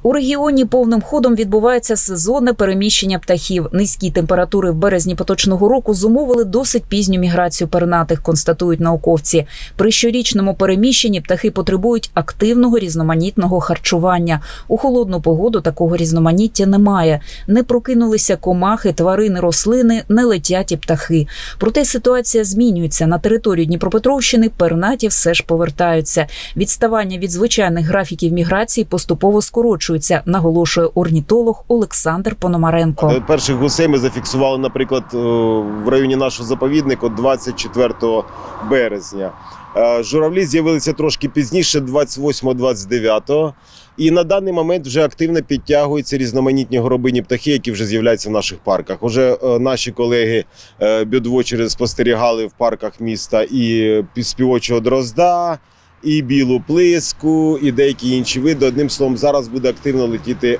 У регіоні повним ходом відбувається сезонне переміщення птахів. Низькі температури в березні поточного року зумовили досить пізню міграцію пернатих, констатують науковці. При щорічному переміщенні птахи потребують активного різноманітного харчування. У холодну погоду такого різноманіття немає. Не прокинулися комахи, тварини, рослини, не летять і птахи. Проте ситуація змінюється. На територію Дніпропетровщини пернаті все ж повертаються. Відставання від звичайних графіків міграції поступово скорочується, наголошує орнітолог Олександр Пономаренко. Перших гусей ми зафіксували, наприклад, в районі нашого заповідника 24 березня. Журавлі з'явилися трошки пізніше, 28-29. І на даний момент вже активно підтягуються різноманітні горобині птахи, які вже з'являються в наших парках. Уже наші колеги бьордвотчери спостерігали в парках міста і співочого дрозда, і білу плиску, і деякі інші види. Одним словом, зараз буде активно летіти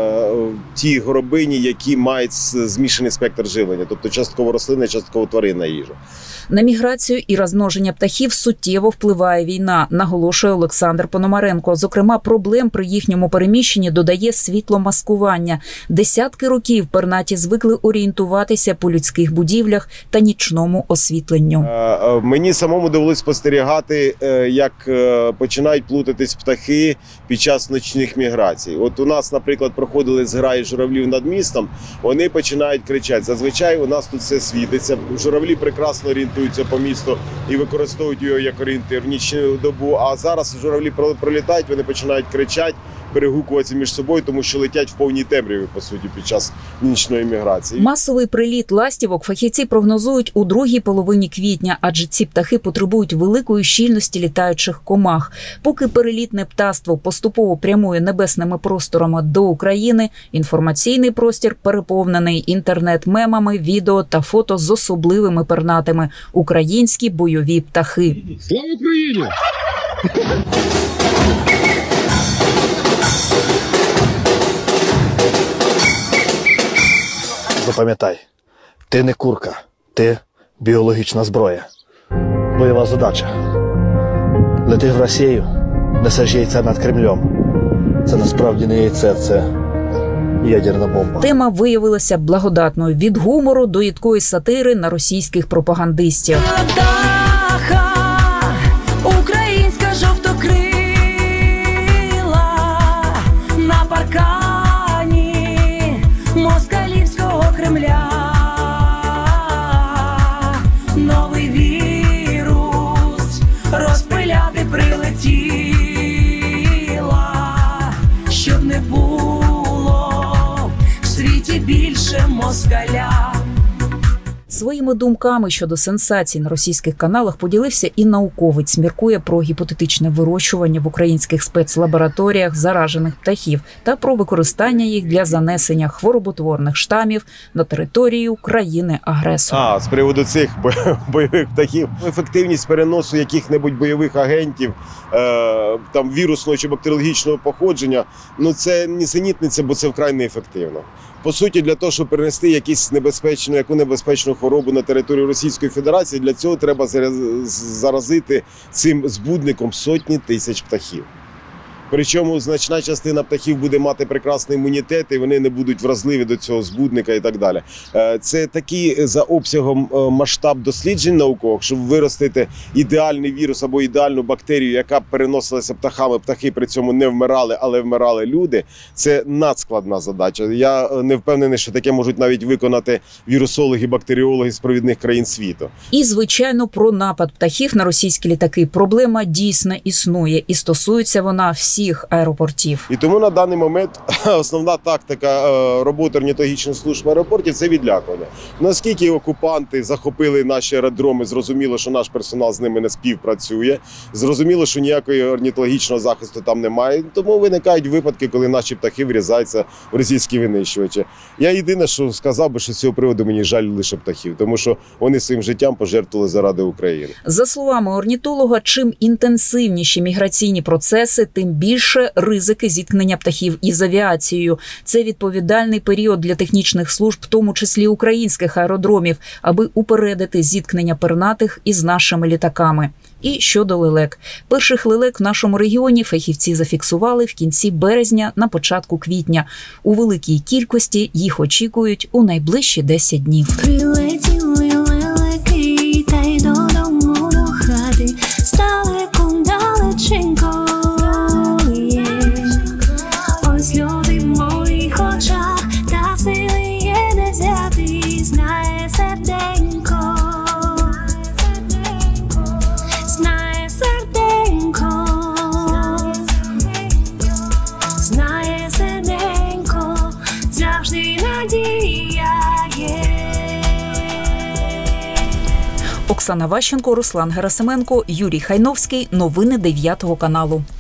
ті горобині, які мають змішаний спектр живлення, тобто частково рослинна, частково тваринна їжа. На міграцію і розмноження птахів суттєво впливає війна, наголошує Олександр Пономаренко. Зокрема, проблем при їхньому переміщенні додає світломаскування. Десятки років пернаті звикли орієнтуватися по людських будівлях та нічному освітленню. Мені самому довелося спостерігати, як починають плутатись птахи під час нічних міграцій. От у нас, наприклад, проходили зграї журавлів над містом, вони починають кричати. Зазвичай у нас тут все світиться. Журавлі прекрасно орієнтуються по місту і використовують його як орієнтир в нічну добу. А зараз журавлі пролітають, вони починають кричати, перегукуватися між собою, тому що летять в повній темряві, по суті, під час нічної міграції. Масовий приліт ластівок фахівці прогнозують у другій половині квітня, адже ці птахи потребують великої щільності літаючих комах. Поки перелітне птаство поступово прямує небесними просторами до України, інформаційний простір переповнений інтернет-мемами, відео та фото з особливими пернатими – українські бойові птахи. Слава Україні! Запам'ятай, ти не курка, ти біологічна зброя. Бойова задача. Летиш в Росію, несеш яйця над Кремлем. Це насправді не яйце, це ядерна бомба. Тема виявилася благодатною – від гумору до їдкої сатири на російських пропагандистів. Українська жовтокрила на паркані москалівського Кремля. Новий вірус розпиляти прилетіла, щоб не було в світі більше москаля. Своїми думками щодо сенсацій на російських каналах поділився і науковець. Міркує про гіпотетичне вирощування в українських спецлабораторіях заражених птахів та про використання їх для занесення хвороботворних штамів на територію країни-агресора. З приводу цих бойових птахів, ефективність переносу яких-небудь бойових агентів, там вірусного чи бактеріологічного походження, це нісенітниця, бо це вкрай неефективно. По суті, для того, щоб перенести яку небезпечну хворобу на територію Російської Федерації, для цього треба заразити цим збудником сотні тисяч птахів. Причому значна частина птахів буде мати прекрасний імунітет, і вони не будуть вразливі до цього збудника і так далі. Це такий за обсягом масштаб досліджень наукових, щоб виростити ідеальний вірус або ідеальну бактерію, яка б переносилася птахами, птахи при цьому не вмирали, але вмирали люди. Це надскладна задача. Я не впевнений, що таке можуть навіть виконати вірусологи, бактеріологи з провідних країн світу. І, звичайно, про напад птахів на російські літаки. Проблема дійсно існує і стосується вона всіх аеропортів. І тому на даний момент основна тактика роботи орнітологічних служб аеропортів – це відлякування. Наскільки окупанти захопили наші аеродроми, зрозуміло, що наш персонал з ними не співпрацює, зрозуміло, що ніякого орнітологічного захисту там немає, тому виникають випадки, коли наші птахи врізаються в російські винищувачі. Я єдине, що сказав би, що з цього приводу мені жаль лише птахів, тому що вони своїм життям пожертвували заради України. За словами орнітолога, чим інтенсивніші міграційні процеси, тим більше ризики зіткнення птахів із авіацією. Це відповідальний період для технічних служб, в тому числі українських аеродромів, аби упередити зіткнення пернатих із нашими літаками. І щодо лелек. Перших лелек в нашому регіоні фахівці зафіксували в кінці березня, на початку квітня. У великій кількості їх очікують у найближчі 10 днів. Прилетіли лелеки, та й додому до хати, стали далеченько. Ось люди в моїх очах, та сили є не взяти, знає серденько. Знає серденько. Знає серденько, завжди надія є. Оксана Ващенко, Руслан Герасименко, Юрій Хайновський. Новини 9 каналу.